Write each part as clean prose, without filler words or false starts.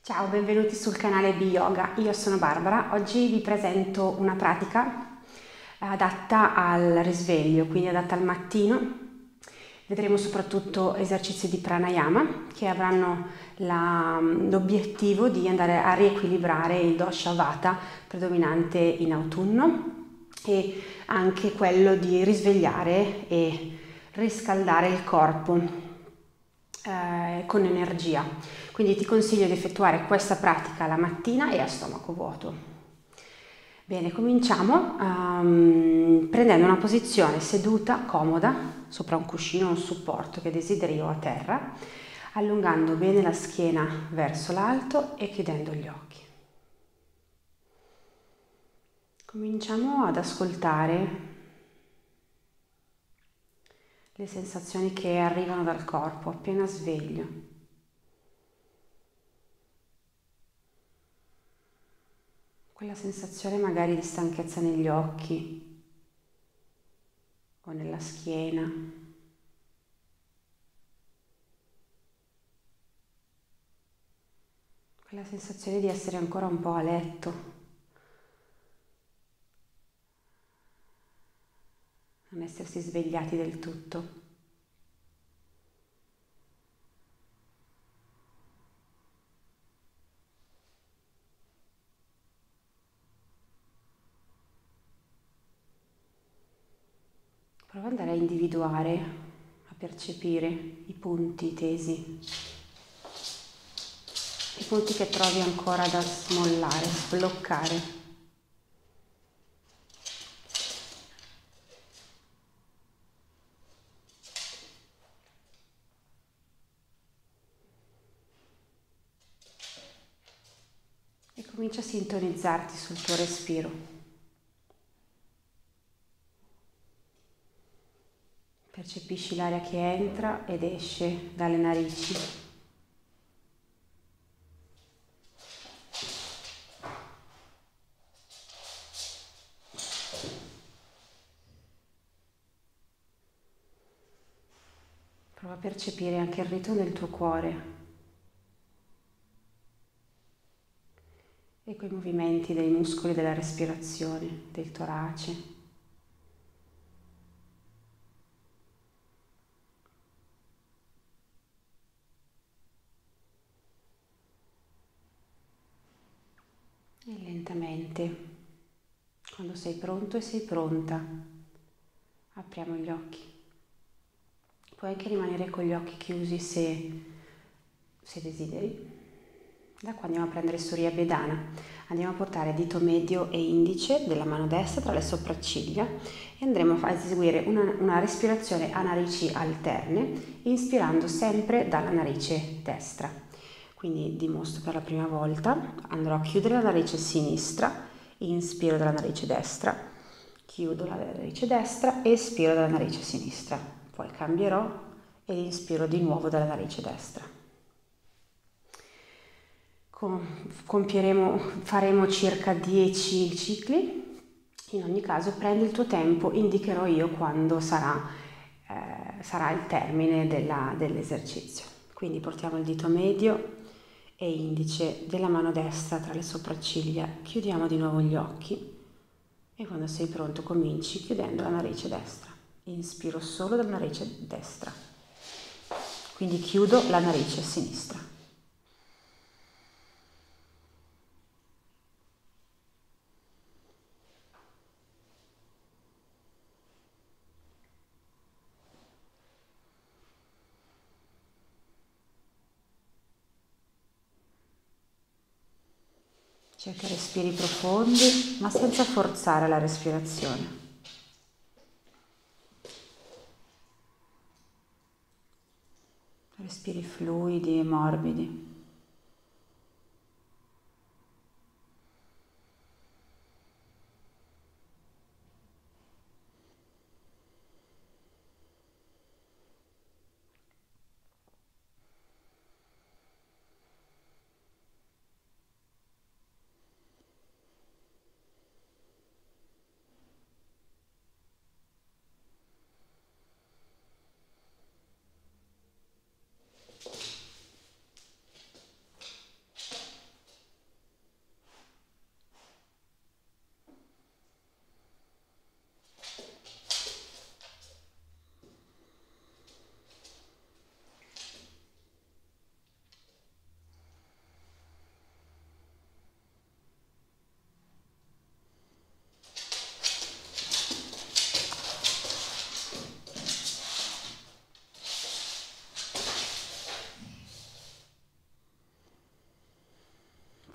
Ciao, benvenuti sul canale B-Yoga. Io sono Barbara. Oggi vi presento una pratica adatta al risveglio, quindi adatta al mattino. Vedremo soprattutto esercizi di pranayama che avranno l'obiettivo di andare a riequilibrare il dosha vata predominante in autunno e anche quello di risvegliare e riscaldare il corpo con energia. Quindi ti consiglio di effettuare questa pratica la mattina e a stomaco vuoto. Bene, cominciamo prendendo una posizione seduta, comoda, sopra un cuscino o un supporto che desideri o a terra, allungando bene la schiena verso l'alto e chiudendo gli occhi. Cominciamo ad ascoltare le sensazioni che arrivano dal corpo appena sveglio. Quella sensazione magari di stanchezza negli occhi o nella schiena. Quella sensazione di essere ancora un po' a letto. Non essersi svegliati del tutto. Prova ad andare a individuare, a percepire i punti tesi, i punti che trovi ancora da smollare, sbloccare. E comincia a sintonizzarti sul tuo respiro. Percepisci l'aria che entra ed esce dalle narici. Prova a percepire anche il ritmo del tuo cuore e quei movimenti dei muscoli della respirazione, del torace. E lentamente, quando sei pronto e sei pronta, apriamo gli occhi. Puoi anche rimanere con gli occhi chiusi se desideri. Da qua andiamo a prendere Surya Bedana. Andiamo a portare dito medio e indice della mano destra tra le sopracciglia e andremo a eseguire una respirazione a narici alterne, inspirando sempre dalla narice destra. Quindi dimostro per la prima volta, andrò a chiudere la narice sinistra, inspiro dalla narice destra, chiudo la narice destra e espiro dalla narice sinistra. Poi cambierò e inspiro di nuovo dalla narice destra. Faremo circa 10 cicli. In ogni caso prendi il tuo tempo, indicherò io quando sarà il termine dell'esercizio. Quindi portiamo il dito medio e indice della mano destra tra le sopracciglia, chiudiamo di nuovo gli occhi e quando sei pronto cominci chiudendo la narice destra. Inspiro solo dalla narice destra, quindi chiudo la narice sinistra. Cerca respiri profondi, ma senza forzare la respirazione. Respiri fluidi e morbidi.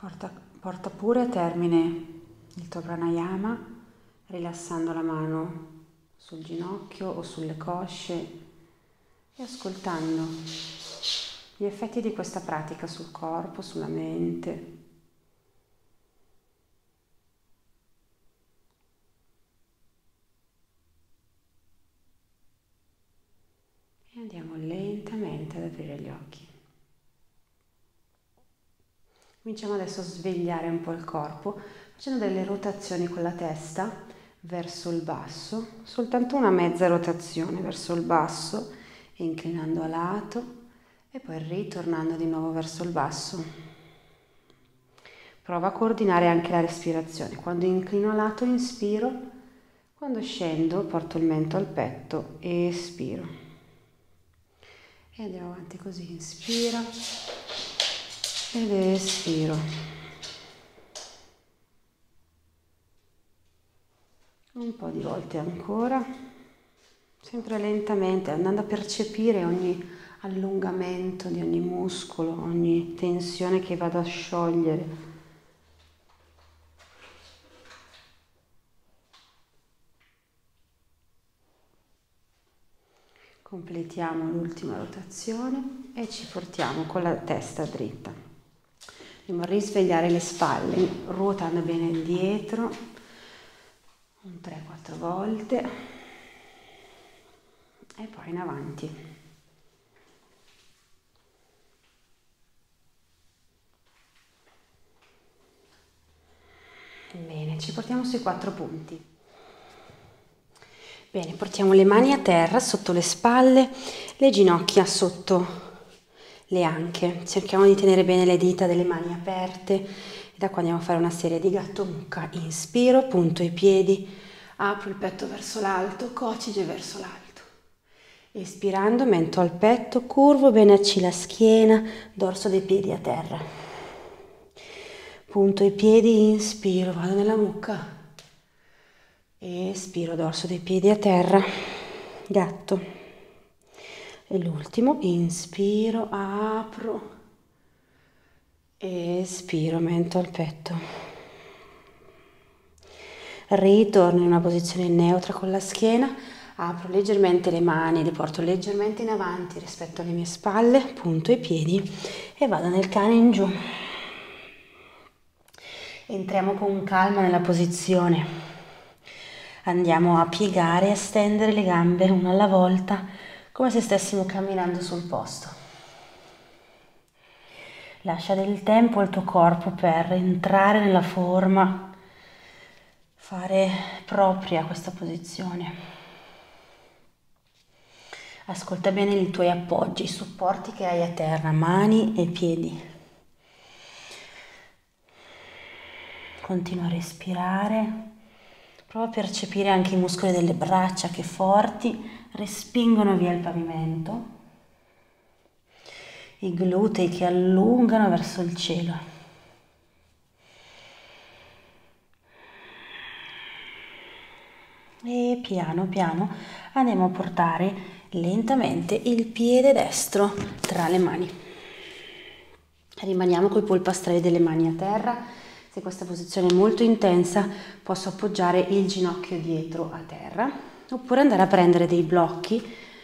Porta pure a termine il tuo pranayama, rilassando la mano sul ginocchio o sulle cosce e ascoltando gli effetti di questa pratica sul corpo, sulla mente. E andiamo lentamente ad aprire gli occhi. Cominciamo adesso a svegliare un po' il corpo, facendo delle rotazioni con la testa verso il basso, soltanto una mezza rotazione verso il basso, inclinando a lato e poi ritornando di nuovo verso il basso. Prova a coordinare anche la respirazione. Quando inclino a lato inspiro, quando scendo porto il mento al petto e espiro. E andiamo avanti così, inspira ed espiro. Un po' di volte ancora, sempre lentamente, andando a percepire ogni allungamento di ogni muscolo, ogni tensione che vado a sciogliere. Completiamo l'ultima rotazione e ci portiamo con la testa dritta. Andiamo a risvegliare le spalle, ruotando bene indietro, un 3-4 volte e poi in avanti. Bene, ci portiamo sui 4 punti. Bene, portiamo le mani a terra sotto le spalle, le ginocchia sotto le anche. Cerchiamo di tenere bene le dita delle mani aperte e da qua andiamo a fare una serie di gatto mucca. Inspiro, punto i piedi, apro il petto verso l'alto, cocige verso l'alto. Espirando, mento al petto, curvo bene a la schiena, dorso dei piedi a terra. Punto i piedi, inspiro, vado nella mucca. Espiro, dorso dei piedi a terra, gatto. E l'ultimo, inspiro, apro, espiro, mento al petto. Ritorno in una posizione neutra con la schiena, apro leggermente le mani, le porto leggermente in avanti rispetto alle mie spalle, punto i piedi e vado nel cane in giù. Entriamo con calma nella posizione. Andiamo a piegare e a stendere le gambe una alla volta, come se stessimo camminando sul posto. Lascia del tempo al tuo corpo per entrare nella forma, fare propria questa posizione. Ascolta bene i tuoi appoggi, i supporti che hai a terra, mani e piedi. Continua a respirare. Prova a percepire anche i muscoli delle braccia che forti respingono via il pavimento, i glutei che allungano verso il cielo. E piano piano andiamo a portare lentamente il piede destro tra le mani. Rimaniamo coi polpastrelli delle mani a terra. Se questa posizione è molto intensa, posso appoggiare il ginocchio dietro a terra, oppure andare a prendere dei blocchi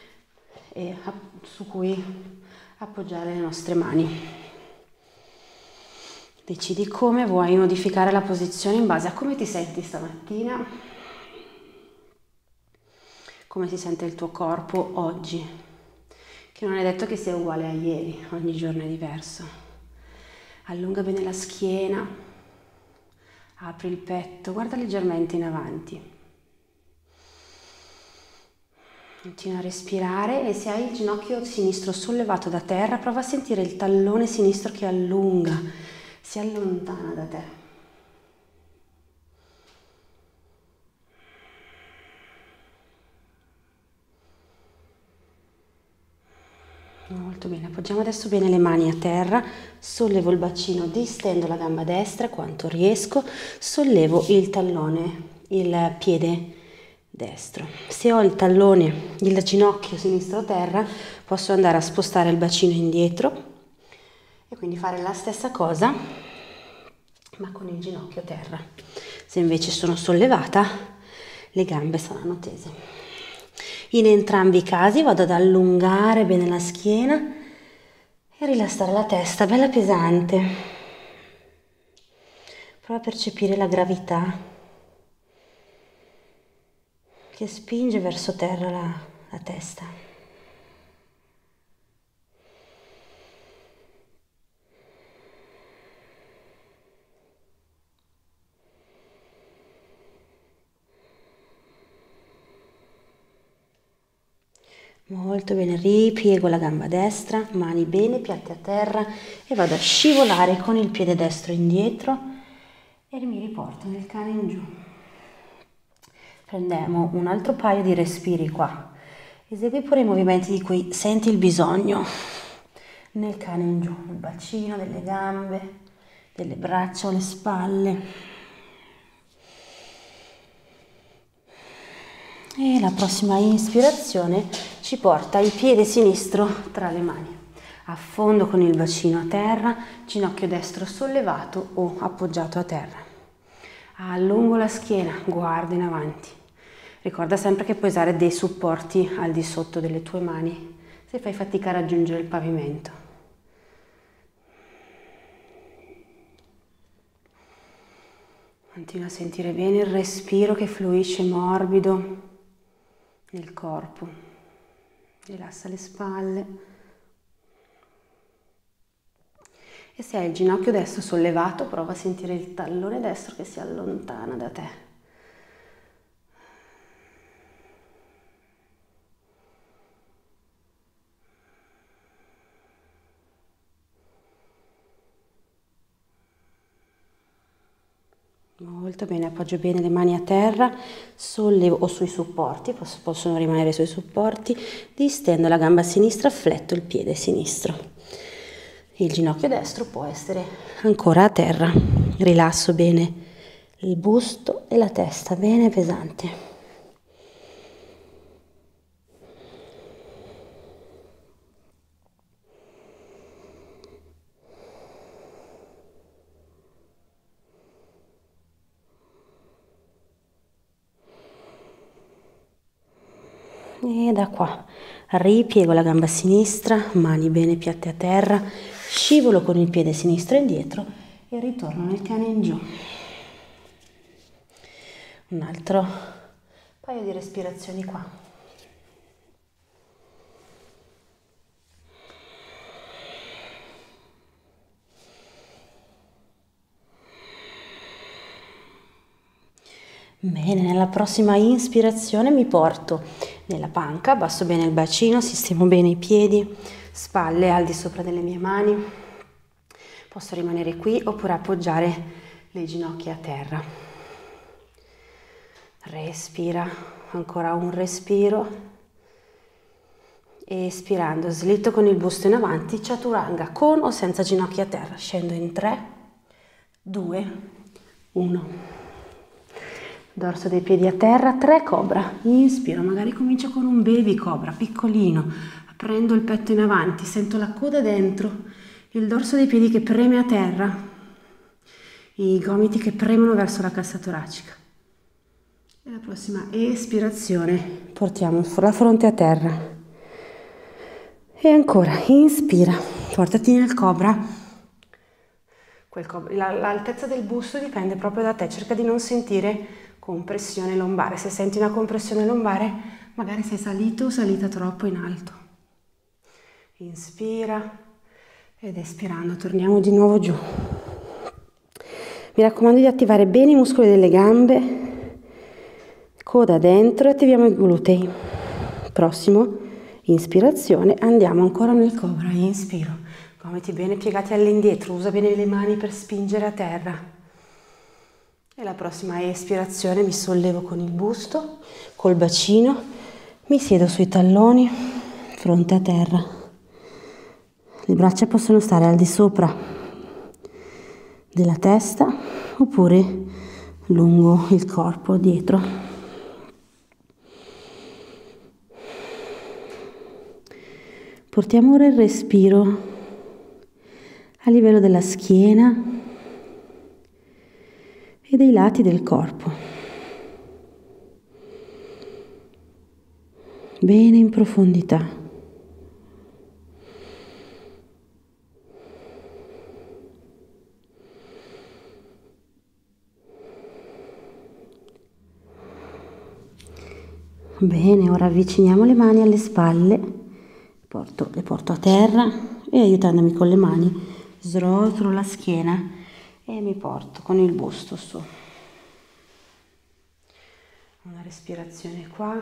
su cui appoggiare le nostre mani. Decidi come vuoi modificare la posizione in base a come ti senti stamattina, come si sente il tuo corpo oggi, che non è detto che sia uguale a ieri, ogni giorno è diverso. Allunga bene la schiena. Apri il petto, guarda leggermente in avanti. Continua a respirare e se hai il ginocchio sinistro sollevato da terra, prova a sentire il tallone sinistro che allunga, si allontana da te. Molto bene, appoggiamo adesso bene le mani a terra, sollevo il bacino, distendo la gamba destra quanto riesco, sollevo il tallone, il piede destro. Se ho il tallone, il ginocchio sinistro a terra, posso andare a spostare il bacino indietro e quindi fare la stessa cosa ma con il ginocchio a terra. Se invece sono sollevata, le gambe saranno tese. In entrambi i casi vado ad allungare bene la schiena e rilassare la testa, bella pesante. Prova a percepire la gravità che spinge verso terra la testa. Molto bene, ripiego la gamba destra, mani bene piatte a terra e vado a scivolare con il piede destro indietro e mi riporto nel cane in giù. Prendiamo un altro paio di respiri qua. Esegui pure i movimenti di cui senti il bisogno nel cane in giù, il bacino delle gambe, delle braccia o le spalle. E la prossima ispirazione ci porta il piede sinistro tra le mani. Affondo con il bacino a terra, ginocchio destro sollevato o appoggiato a terra. Allungo la schiena, guardo in avanti. Ricorda sempre che puoi usare dei supporti al di sotto delle tue mani se fai fatica a raggiungere il pavimento. Continua a sentire bene il respiro che fluisce morbido nel corpo. Rilassa le spalle. E se hai il ginocchio destro sollevato, prova a sentire il tallone destro che si allontana da te. Molto bene, appoggio bene le mani a terra, sollevo o sui supporti, possono rimanere sui supporti, distendo la gamba sinistra, fletto il piede sinistro. Il ginocchio destro può essere ancora a terra. Rilasso bene il busto e la testa, bene pesante. E da qua ripiego la gamba sinistra, mani bene piatte a terra, scivolo con il piede sinistro indietro e ritorno nel cane in giù. Un altro paio di respirazioni qua. Bene, nella prossima ispirazione mi porto nella panca, abbasso bene il bacino, sistemo bene i piedi, spalle al di sopra delle mie mani. Posso rimanere qui oppure appoggiare le ginocchia a terra. Respira, ancora un respiro. Espirando, slitto con il busto in avanti, chaturanga, con o senza ginocchia a terra. Scendo in 3, 2, 1. Dorso dei piedi a terra, 3 cobra. Inspiro, magari comincio con un baby cobra, piccolino. Prendo il petto in avanti, sento la coda dentro, il dorso dei piedi che preme a terra, i gomiti che premono verso la cassa toracica. E la prossima espirazione, portiamo la fronte a terra. E ancora, inspira, portati nel cobra. L'altezza del busto dipende proprio da te, cerca di non sentire compressione lombare. Se senti una compressione lombare, magari sei salito o salita troppo in alto. Inspira ed espirando torniamo di nuovo giù. Mi raccomando di attivare bene i muscoli delle gambe, coda dentro e attiviamo i glutei. Prossimo, inspirazione, andiamo ancora nel cobra, inspiro. Gomiti bene piegati all'indietro, usa bene le mani per spingere a terra. E la prossima espirazione mi sollevo con il busto, col bacino, mi siedo sui talloni, fronte a terra. Le braccia possono stare al di sopra della testa oppure lungo il corpo dietro. Portiamo ora il respiro a livello della schiena e dei lati del corpo. Bene in profondità. Bene, ora avviciniamo le mani alle spalle, le porto a terra e aiutandomi con le mani srotolo la schiena e mi porto con il busto su. Una respirazione qua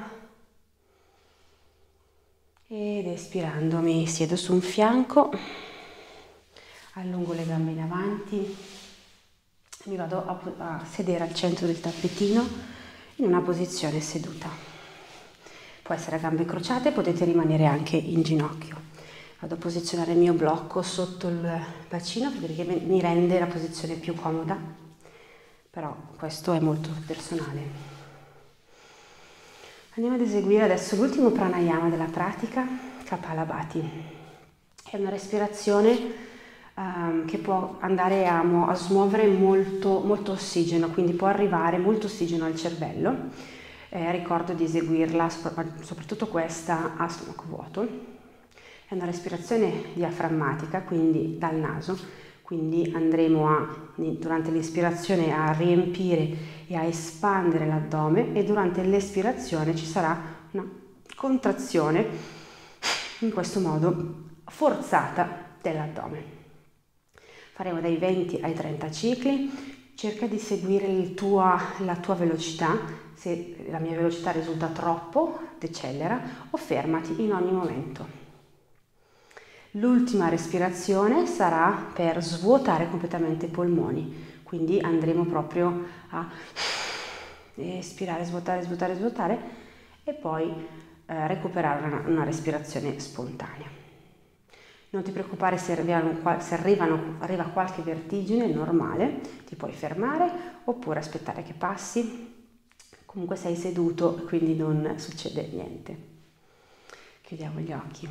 ed espirando mi siedo su un fianco, allungo le gambe in avanti, mi vado a sedere al centro del tappetino in una posizione seduta. Può essere a gambe crociate, potete rimanere anche in ginocchio. Vado a posizionare il mio blocco sotto il bacino perché mi rende la posizione più comoda, però questo è molto personale. Andiamo ad eseguire adesso l'ultimo pranayama della pratica, Kapalabhati. È una respirazione che può andare a smuovere molto ossigeno, quindi può arrivare molto ossigeno al cervello. Ricordo di eseguirla, soprattutto questa a stomaco vuoto. È una respirazione diaframmatica, quindi dal naso, quindi andremo durante l'ispirazione a riempire e a espandere l'addome e durante l'espirazione ci sarà una contrazione, in questo modo forzata, dell'addome. Faremo dai 20 ai 30 cicli. Cerca di seguire la tua velocità, se la mia velocità risulta troppo, decelera o fermati in ogni momento. L'ultima respirazione sarà per svuotare completamente i polmoni, quindi andremo proprio a espirare, svuotare e poi recuperare una respirazione spontanea. Non ti preoccupare se arriva qualche vertigine, è normale, ti puoi fermare oppure aspettare che passi. Comunque sei seduto, quindi non succede niente. Chiudiamo gli occhi.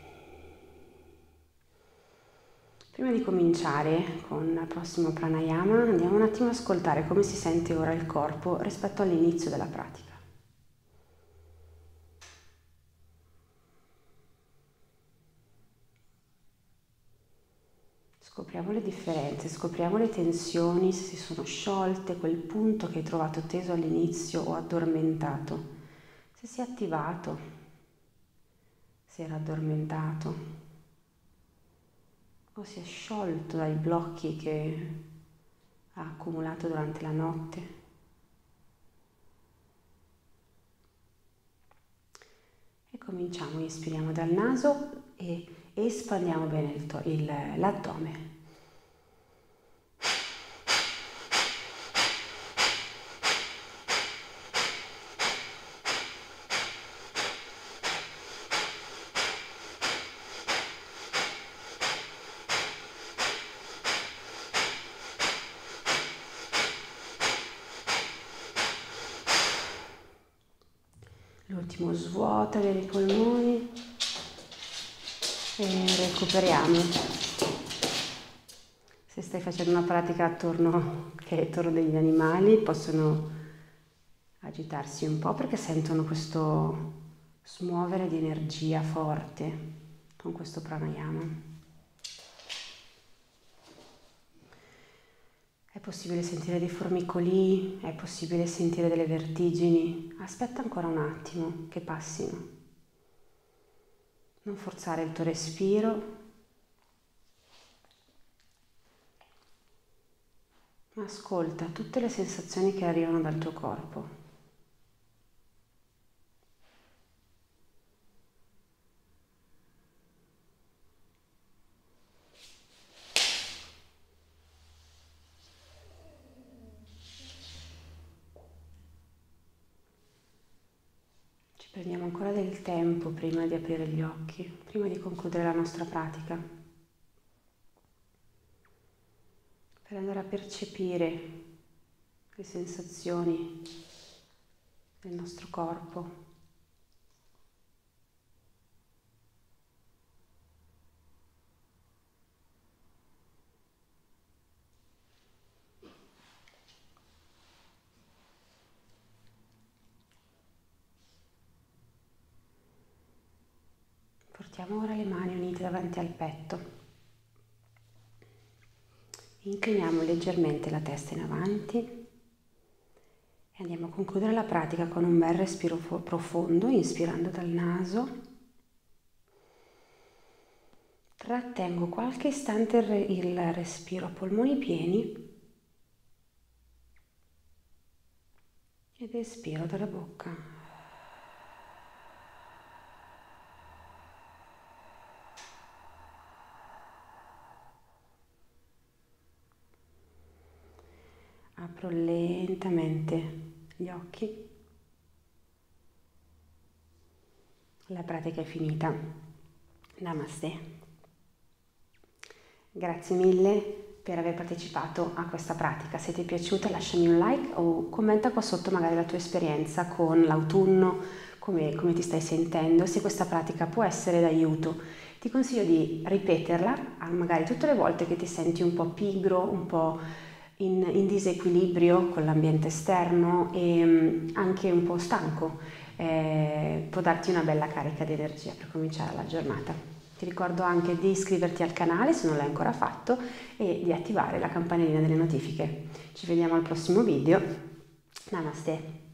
Prima di cominciare con il prossimo pranayama, andiamo un attimo ad ascoltare come si sente ora il corpo rispetto all'inizio della pratica. Scopriamo le differenze, scopriamo le tensioni, se si sono sciolte, quel punto che hai trovato teso all'inizio o addormentato, se si è attivato, se era addormentato o si è sciolto dai blocchi che ha accumulato durante la notte. E cominciamo, inspiriamo dal naso e espandiamo bene l'addome. L'ultimo, svuota bene i polmoni e recuperiamo. Se stai facendo una pratica attorno degli animali, possono agitarsi un po' perché sentono questo smuovere di energia forte con questo pranayama. È possibile sentire dei formicolii, è possibile sentire delle vertigini. Aspetta ancora un attimo che passino. Non forzare il tuo respiro, ma ascolta tutte le sensazioni che arrivano dal tuo corpo. Prendiamo ancora del tempo prima di aprire gli occhi, prima di concludere la nostra pratica, per andare a percepire le sensazioni del nostro corpo. Portiamo ora le mani unite davanti al petto. Incliniamo leggermente la testa in avanti e andiamo a concludere la pratica con un bel respiro profondo, inspirando dal naso. Trattengo qualche istante il respiro a polmoni pieni ed espiro dalla bocca. Apro lentamente gli occhi. La pratica è finita. Namaste. Grazie mille per aver partecipato a questa pratica. Se ti è piaciuta lasciami un like o commenta qua sotto magari la tua esperienza con l'autunno, come ti stai sentendo, se questa pratica può essere d'aiuto. Ti consiglio di ripeterla magari tutte le volte che ti senti un po' pigro, un po' in disequilibrio con l'ambiente esterno e anche un po' stanco. Può darti una bella carica di energia per cominciare la giornata. Ti ricordo anche di iscriverti al canale se non l'hai ancora fatto e di attivare la campanellina delle notifiche. Ci vediamo al prossimo video. Namaste.